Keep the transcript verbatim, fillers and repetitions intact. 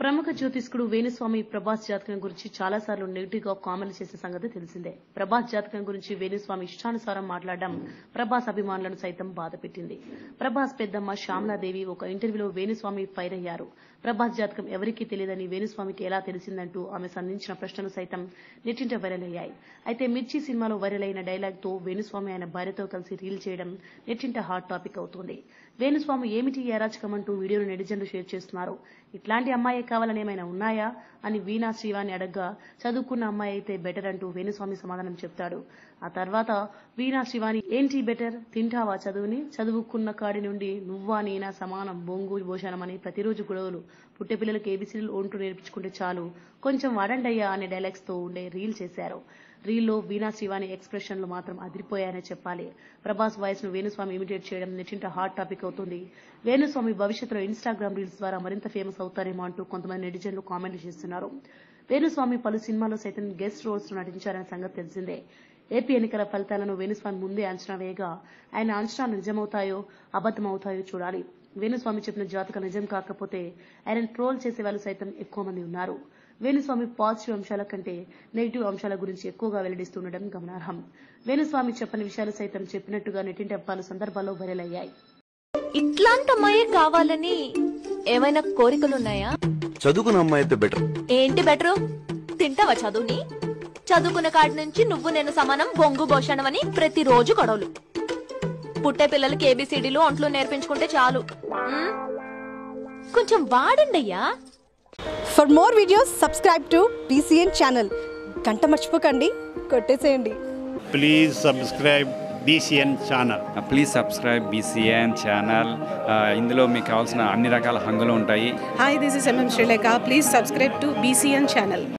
ప్రముఖ జ్యోతిష్కుడు వేణుస్వామి ప్రభాస్ జాతకం గురించి చాలాసార్లు నెగిటివ్ గా కామెంట్లు చేసే సంగతి తెలిసిందే. ప్రభాస్ జాతకం గురించి వేణుస్వామి ఇష్టానుసారం మాట్లాడడం ప్రభాస్ అభిమానులను సైతం బాధపెట్టింది. ప్రభాస్ పెద్దమ్మ శ్యామలాదేవి ఒక ఇంటర్వ్యూలో వేణుస్వామి ఫైర్ అయ్యారు. ప్రభాస్ జాతకం ఎవరికీ తెలియదని వేణుస్వామికి ఎలా తెలిసిందంటూ ఆమె సంధించిన ప్రశ్నలు సైతం నెట్టింట వైరల్ అయ్యాయి. అయితే మిర్చి సినిమాలో వైరల్ అయిన డైలాగ్ తో వేణుస్వామి ఆయన భార్యతో కలిసి రీల్ చేయడం నెట్టింట హాట్ టాపిక్ అవుతోంది. వేణుస్వామి ఏమిటి అరాచకం అంటూ వీడియోను నెటిజన్లు షేర్ చేస్తున్నారు. ఇట్లాంటి అమ్మాయి కావాలని ఏమైనా ఉన్నాయా అని వీణా శ్రీవాణి అడగ్గా చదువుకున్న అమ్మాయి అయితే బెటర్ అంటూ వేణుస్వామి సమాధానం చెప్తాడు. ఆ తర్వాత వీణా శ్రీవాణి ఏంటి బెటర్, తింటావా చదువుని, చదువుకున్న కాడి నుండి నువ్వా నేనా సమానం, బొంగు భోషణమని ప్రతిరోజు గొడవలు, పుట్టే పిల్లలకు ఏబీసీలు ఒంటూ నేర్పించుకుంటే చాలు, కొంచెం వాడండయ్యా అనే డైలాగ్స్ తో ఉండే రీల్ చేశారు. రీల్లో వీణా శ్రీవాణి ఎక్స్ప్రెషన్లు మాత్రం అదిరిపోయాయనే చెప్పాలి. ప్రభాస్ వాయిస్ ను వేణుస్వామి ఇమిటేట్ చేయడం నెట్టింట హాట్ టాపిక్ అవుతుంది. వేణుస్వామి భవిష్యత్తులో ఇన్స్టాగ్రామ్ రీల్స్ ద్వారా మరింత ఫేమస్ అవుతారేమో అంటూ కొంతమంది నెటిజన్లు కామెంట్లు చేస్తున్నారు. వేణుస్వామి పలు సినిమాల్లో సైతం గెస్ట్ రోల్స్ లో నటించారనే సంగతి తెలిసిందే. ఏపీ ఎన్నికల ఫలితాలను వేణుస్వామి ముందే అంచనా వేయగా ఆయన అంచనాలు నిజమవుతాయో అబద్దమవుతాయో చూడాలి. వేణుస్వామి చెప్పిన జాతకం నిజం కాకపోతే ఆయన ట్రోల్ చేసే వాళ్ళు సైతం ఎక్కువ మంది ఉన్నారు. వేణుస్వామి పాజిటివ్ అంశాల కంటే నెగిటివ్ అంశాల గురించి ఎక్కువగా వెల్లడిస్తుండడం గమనార్హం. వేణుస్వామి చెప్పని విషయాలు సైతం చెప్పినట్టుగా నెట్టింట పలు సందర్భాల్లో వైరల్ అయ్యాయి. ఇట్లాంటి అమ్మాయి కావాలని ఏమైనా కోరికలున్నాయా? చదువుకున్న అమ్మాయి అయితే బెటర్. ఏంటి బెటరు? తింటావా చదువుని? చదువుకున్న కాడి నుంచి నువ్వు నేను సమానం, బొంగు భోషణం అని ప్రతిరోజు గొడవలు, పుట్టే పిల్లలకి ఏబిసిడీలు ఒంట్లో నేర్పించుకుంటే చాలు. కొంచెం వాడండయ్యా. For more videos subscribe to BCN channel. గంట మర్చిపోకండి, కొట్టేసేయండి. Please subscribe BCN channel. Please subscribe BCN channel. ఇందులో మీకు కావాల్సిన అన్ని రకాల హంగులు ఉంటాయి. Hi, this is MM Sreelekha. Please subscribe to BCN channel.